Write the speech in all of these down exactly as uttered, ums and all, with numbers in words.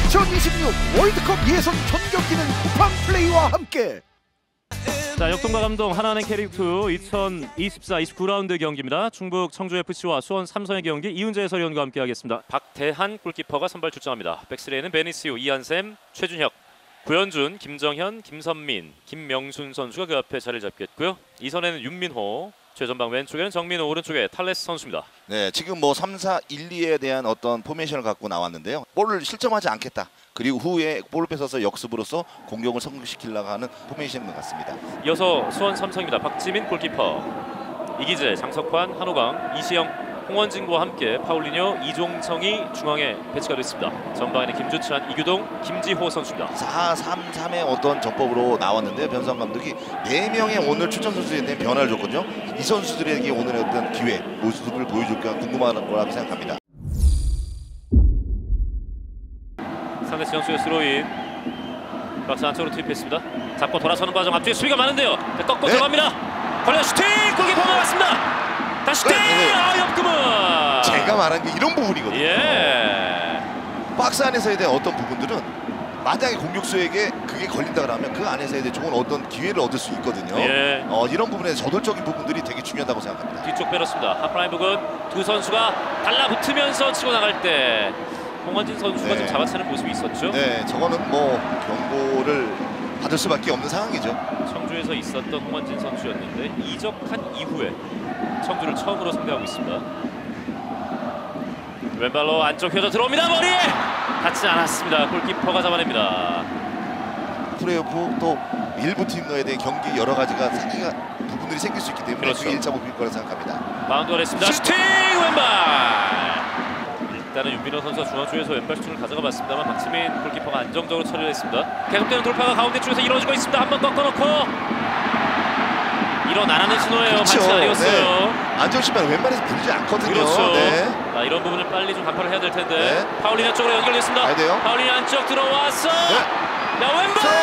이천이십육 월드컵 예선 전격기는 쿠팡 플레이와 함께. 자, 역동과 감동 하나은행 캐릭투 이천이십사 이십구 라운드 경기입니다. 충북 청주에프씨와 수원 삼성의 경기 이훈재 해설위원과 함께하겠습니다. 박대한 골키퍼가 선발 출장합니다. 백스리에는 베니스유, 이한샘, 최준혁, 구현준, 김정현, 김선민, 김명순 선수가 그 앞에 자리를 잡겠고요. 이선에는 윤민호, 최전방 왼쪽에는 정민호, 오른쪽에 탈레스 선수입니다. 네, 지금 뭐 삼, 사, 일, 이에 대한 어떤 포메이션을 갖고 나왔는데요. 볼을 실점하지 않겠다. 그리고 후에 볼을 뺏어서 역습으로서 공격을 성공시키려고 하는 포메이션인 것 같습니다. 이어서 수원 삼성입니다. 박지민 골키퍼, 이기재, 장석환, 한호강, 이시영, 홍원진과 함께 파울리뇨, 이종성이 중앙에 배치가 됐습니다. 전방에는 김주찬, 이규동, 김지호 선수입니다. 사 삼 삼의 어떤 전법으로 나왔는데 변성 감독이 네 명의 오늘 출전 선수에 대한 변화를 줬거든요. 이 선수들에게 오늘의 어떤 기회, 모습을 보여줄까 궁금한 거라고 생각합니다. 상대 지정수의 스로인, 박스 안쪽으로 투입했습니다. 잡고 돌아서는 과정 앞뒤에 수비가 많은데요. 꺾고 네. 들어갑니다. 걸려 슈팅! 골키퍼 막았습니다. 다시 슈팅! 네, 네. 아, 옆금은! 제가 말한 게 이런 부분이거든요. 예. 박스 안에서에 대한 어떤 부분들은 만약에 공격수에게 그게 걸린다 그러면 그 안에서에 대해 좋은 어떤 기회를 얻을 수 있거든요. 예. 어, 이런 부분에서 저돌적인 부분들이 되게 중요하다고 생각합니다. 뒤쪽 빼렸습니다. 하프라인 부근 두 선수가 달라붙으면서 치고 나갈 때 홍원진 선수가 네. 좀 잡아채는 모습이 있었죠. 네, 저거는 뭐 경고를 받을 수밖에 없는 상황이죠. 청주에서 있었던 홍원진 선수였는데 이적한 이후에 청주를 처음으로 상대하고 있습니다. 왼발로 안쪽 휘어져 들어옵니다. 머리에 닿지 않았습니다. 골키퍼가 잡아냅니다. 프레이오프 또 일부 팀에 대한 경기 여러 가지가 생기가 부분들이 생길 수 있기 때문에 그렇죠. 그게 일 차 목표일 거라 생각합니다. 마운드가 됐습니다. 슈팅! 왼발! 일단은 윤민호 선수가 중앙 쪽에서 왼발 슈팅을 가져가 봤습니다만 박지민 골키퍼가 안정적으로 처리를 했습니다. 계속되는 돌파가 가운데 쪽에서 이루어지고 있습니다. 한번 꺾어놓고 일어나라는 신호예요. 그렇죠. 반칙 아니었어요. 네. 안전신발 왼발에서 불지 않거든요. 그렇죠. 네. 자, 이런 부분을 빨리 좀 간파를 해야 될 텐데. 네. 파울리냐 쪽으로 연결됐습니다. 가야 돼요. 파울리냐 안쪽 들어왔어. 네. 야, 왼발! 저...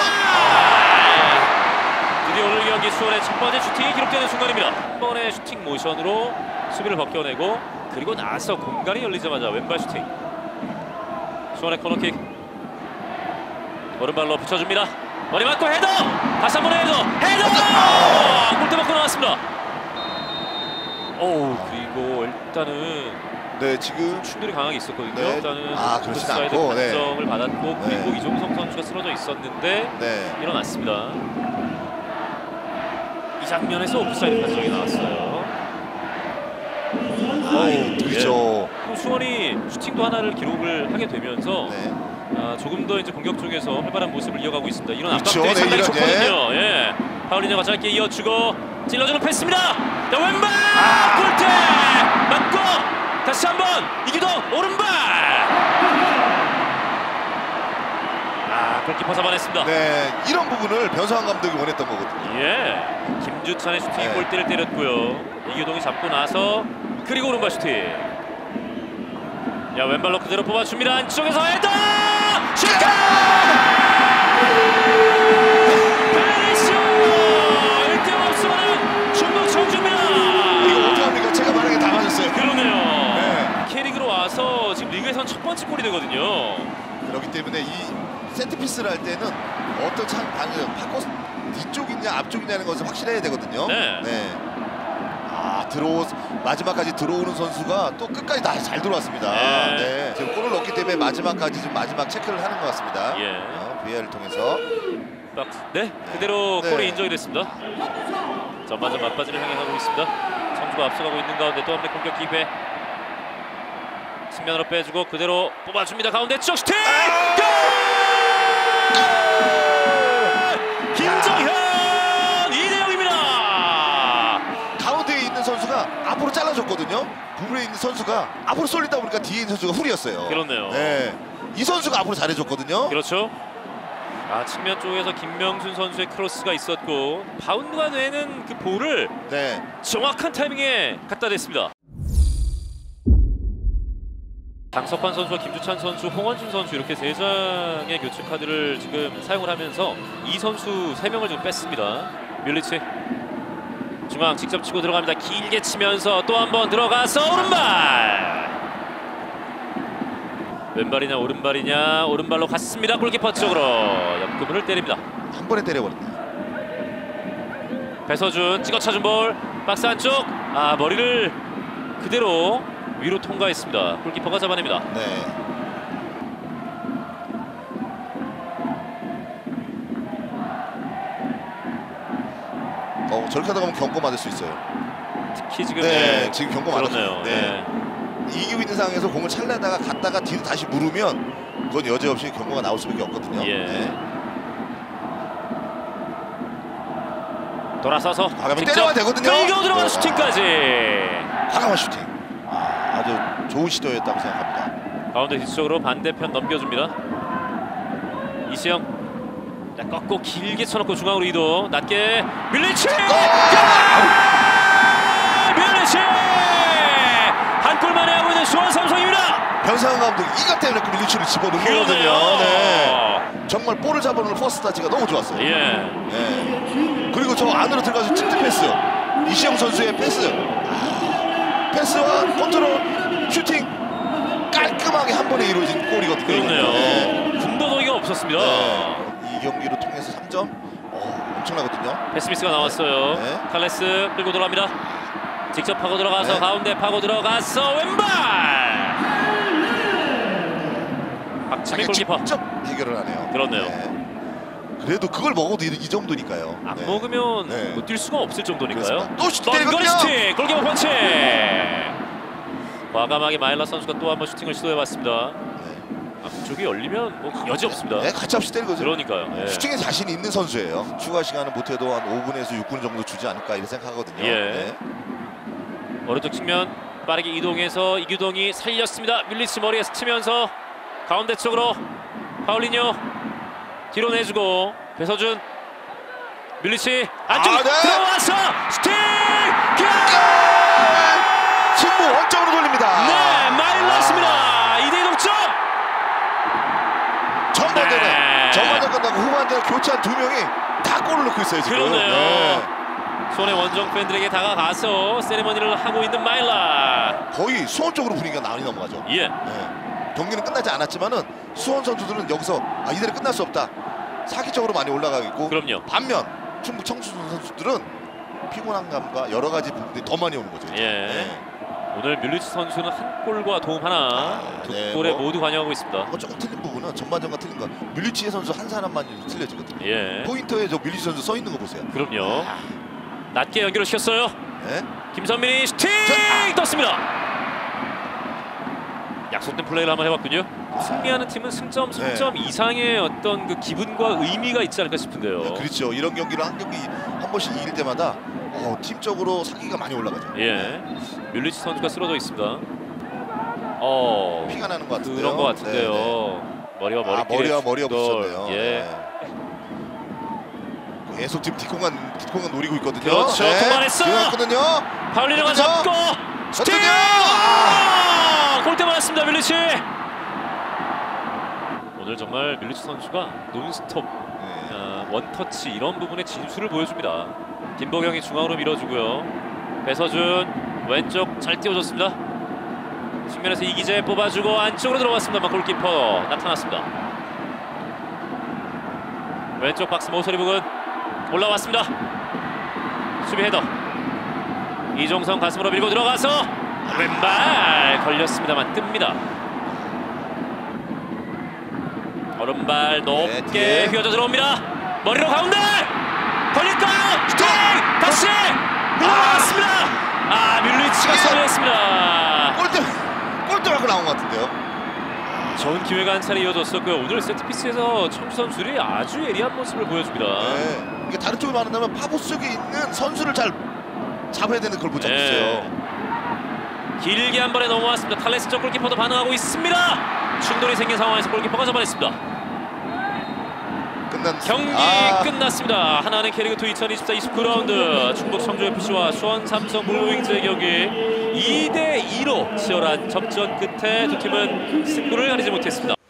아! 드디어 오늘 경기 수원의 첫 번째 슈팅이 기록되는 순간입니다. 한 번의 슈팅 모션으로 수비를 벗겨내고 그리고 나서 공간이 열리자마자 왼발 슈팅. 수원의 코너킥. 오른발로 붙여줍니다. 머리 맞고 헤더! 다시 한 번 헤더! 헤더! 아! 골대 맞고 나왔습니다. 오, 그리고 일단은 네, 지금 충돌이 강하게 있었거든요. 네. 일단은 아, 그렇진 오프사이드 않고, 네. 판정을 받았고 그리고 네. 이종성 선수가 쓰러져 있었는데 네. 일어났습니다. 이 장면에서 오프사이드 판정이 나왔어요. 아, 그렇죠. 예. 수원이 슈팅도 하나를 기록을 하게 되면서 네. 아, 조금 더 이제 공격 쪽에서 활발한 모습을 이어가고 있습니다. 이런 그렇죠. 압박들이 네, 상당히 이런, 좋거든요. 예. 파울리냐가 짧게 이어주고 찔러주는 패스입니다. 자, 왼발 아! 골대 맞고 다시 한번 이기동 오른발. 아, 골키퍼 잡아냈습니다. 네, 이런 부분을 변성환 감독이 원했던 거거든요. 예. 김주찬의 슈팅이 네. 골대를 때렸고요. 이기동이 잡고 나서 그리고 오른발 슈팅. 야, 왼발로 그대로 뽑아줍니다. 안쪽에서 헤더! 슈팅! 베니스유! 일 대 영 앞서가는 충북 청주입니다. 이거 어떡합니까? 제가 말한 게 다 맞았어요. 그러네요. 네. K리그로 와서 지금 리그에선 첫 번째 골이 되거든요. 그렇기 때문에 이 세트피스를 할 때는 어떤 창 방향, 바꿔 뒤쪽이냐 앞쪽이냐는 것을 확실해야 되거든요. 네. 네. 아, 들어 마지막까지 들어오는 선수가 또 끝까지 다 잘 들어왔습니다. 네. 네. 지금 골을 넣기 때문에 마지막까지 좀 마지막 체크를 하는 것 같습니다. 예. 어, 브이아르을 통해서. 박스. 네, 그대로 네. 골이 인정이 됐습니다. 전반전 맞바지를 향해 있습니다. 청주가 앞서가고 있는 가운데 또 한 번 공격 기회. 측면으로 빼주고 그대로 뽑아줍니다. 가운데 쪽 슈팅! 골! 김정현! 이 대 영입니다. 가운데에 있는 선수가 앞으로 잘라줬거든요. 부분에 있는 선수가 앞으로 쏠리다 보니까 뒤에 있는 선수가 훌이었어요. 그렇네요. 네. 이 선수가 앞으로 잘해줬거든요. 그렇죠. 아, 측면 쪽에서 김명순 선수의 크로스가 있었고 바운드가 되는 그 볼을 네. 정확한 타이밍에 갖다 댔습니다. 장석환 선수와 김주찬 선수, 홍원준 선수 이렇게 세 장의 교체 카드를 지금 사용을 하면서 이 선수 세 명을 지금 뺐습니다. 뮬리치 중앙 직접 치고 들어갑니다. 길게 치면서 또 한 번 들어가서 오른발. 왼발이냐 오른발이냐. 오른발로 갔습니다. 골키퍼 쪽으로 옆구멍을 때립니다. 한 번에 때려버렸네요. 배서준 찍어차준 볼 박스 안쪽. 아 머리를 그대로 위로 통과했습니다. 골키퍼가 잡아냅니다. 네. 어, 저렇게 하다 보면 경고 받을 수 있어요. 특히 지금 네, 네, 지금 경고 받았네요. 그렇네요. 네. 네. 이기고 있는 상황에서 공을 찰려다가 갔다가 뒤로 다시 물으면 그건 여지없이 경고가 나올 수밖에 없거든요. 예. 네. 돌아서서 과감히 직접 때려야 되거든요. 끌고 들어가는 네. 슈팅까지. 과감한 슈팅. 아, 아주 좋은 시도였다고 생각합니다. 가운데 뒤쪽으로 반대편 넘겨줍니다. 이시영. 자, 꺾고 길게 쳐놓고 중앙으로 이동. 낮게 밀리치. 밀리치. 한 골만에 하고 있는 수원 삼성입니다. 변상훈 감독 이것 때문에 그 밀리치를 집어넣은 거거든요. 네. 정말 볼을 잡아놓은 퍼스트 타치가 너무 좋았어요. 예. 네. 그리고 저 안으로 들어가서 tip트 패스. 이시영 선수의 패스. 아, 패스와 컨트롤, 슈팅 깔끔하게 한 번에 이루어진 골이거든요. 그렇네요. 네. 군더더기가 없었습니다. 네. 이 경기를 통해서 삼 점 어, 엄청나거든요. 패스미스가 나왔어요. 네. 칼레스 끌고 들어갑니다. 직접 파고 들어가서 네. 가운데 파고 들어가서 왼발. 박지민 골키퍼. 직접 해결을 하네요. 그렇네요. 네. 그래도 그걸 먹어도 이, 이 정도니까요. 안 네. 먹으면 네. 뭐 뛸 수가 없을 정도니까요. 그렇습니다. 또 슈팅 넌거리 때리거든요. 슈팅. 골키퍼 펀치. 과감하게 마일라 선수가 또 한번 슈팅을 시도해봤습니다. 네. 앞쪽이 열리면 뭐 여지 없습니다. 네, 가차없이 때린 거죠. 그러니까요. 네. 슈팅에 자신이 있는 선수예요. 추가 시간은 못해도 한 오 분에서 육 분 정도 주지 않을까 이렇게 생각하거든요. 예. 네. 오른쪽 측면 빠르게 이동해서 이규동이 살렸습니다. 밀리치 머리에 스치면서 가운데 쪽으로 파울리뇨 뒤로 내주고 배서준 밀리치 안쪽 아, 네. 들어와서 슈팅! 승부 원점으로 돌립니다. 네, 마일라스입니다. 이 대 이 동점. 전반전에 네. 전반전 끝나고 후반전에 교체한 두 명이 다 골을 넣고 있어요 지금. 그러네요. 네. 수원의 원정 팬들에게 다가가서 세리머니를 하고 있는 마일라. 거의 수원 쪽으로 분위기가 많이 넘어가죠. 예. 네. 경기는 끝나지 않았지만은 수원 선수들은 여기서 아, 이대로 끝날 수 없다. 사기적으로 많이 올라가고 있고. 그럼요. 반면 충북 청주전 선수들은 피곤한 감과 여러 가지 부분들이 더 많이 오는 거죠. 예. 네. 오늘 밀리치 선수는 한 골과 도움 하나, 아, 두 네, 골에 뭐. 모두 관여하고 있습니다. 뭐 조금 틀린 부분은 전반전과 틀린 건 밀리치 선수 한 사람만 틀려지거든요. 예. 포인터에 저 밀리치 선수 서 있는 거 보세요. 그럼요. 낮게 연결을 시켰어요. 네. 김선민이 슈팅 떴습니다. 약속된 플레이를 한번 해봤군요. 승리하는 팀은 승점 삼 점 네. 이상의 어떤 그 기분과 의미가 있지 않을까 싶은데요. 네, 그렇죠. 이런 경기를 한 경기 한 번씩 이길 때마다 어, 팀적으로 사기가 많이 올라가죠. 예. 뮬리치 선수가 쓰러져 있습니다. 어. 피가 나는 것 같은데요. 그런 것 같은데요. 네, 네. 머리와 머리 아, 머리와 머리가 부딪혔네요. 예. 네. 계속 지금 뒷공간 뒷공간 노리고 있거든요. 그렇죠. 그만했어. 그만했거든요. 파울리노가 그렇죠? 잡고 슈팅! 슈팅이요! 아! 골대 맞았습니다. 밀리치. 오늘 정말 밀리치 선수가 논스톱 네. 아, 원터치 이런 부분의 진수를 보여줍니다. 김보경이 중앙으로 밀어주고요. 배서준 왼쪽 잘 띄워줬습니다. 측면에서 이기재 뽑아주고 안쪽으로 들어갔습니다만 골키퍼 나타났습니다. 왼쪽 박스 모서리 부근 올라왔습니다. 수비 헤더 이종성 가슴으로 밀고 들어가서 왼발 걸렸습니다만 뜹니다. 오른발 높게 네, 휘어져 들어옵니다. 머리로 가운데 걸릴까요? 슈팅! 다시 올라왔습니다. 아 뮬리치가 처리했습니다. 골대 골대 맞고 나온 것 같은데요. 좋은 기회가 한 차례 이어졌었고요. 오늘 세트피스에서 청주 선수들이 아주 예리한 모습을 보여줍니다. 네. 이게 다른 쪽으로 말한다면 파고 속에 있는 선수를 잘 잡아야 되는 걸 못 잡고 네. 있어요. 길게 한 번에 넘어왔습니다. 탈레스 쪽 골키퍼도 반응하고 있습니다. 충돌이 생긴 상황에서 골키퍼가 잡아냈습니다. 끝난 경기 아. 끝났습니다. 하나은행 K리그 이천이십사 이십구 라운드 충북 청주에프씨와 수원 삼성 블루윙즈의 경기 이 대 이로 치열한 접전 끝에 두 팀은 승부를 가리지 못했습니다.